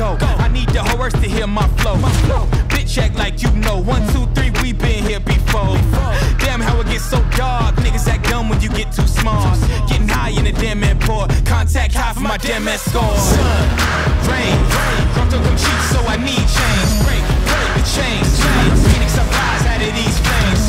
go. I need the whole earth to hear my flow. Bitch act like you know. 1, 2, 3, we been here before. Damn how it gets so dark. Niggas act dumb when you get too smart. Getting high in the damn airport. Contact high for my damn escort. Sun, rain, crop don't come cheap, so I need change. Break the chains. Phoenix, I rise out of these flames.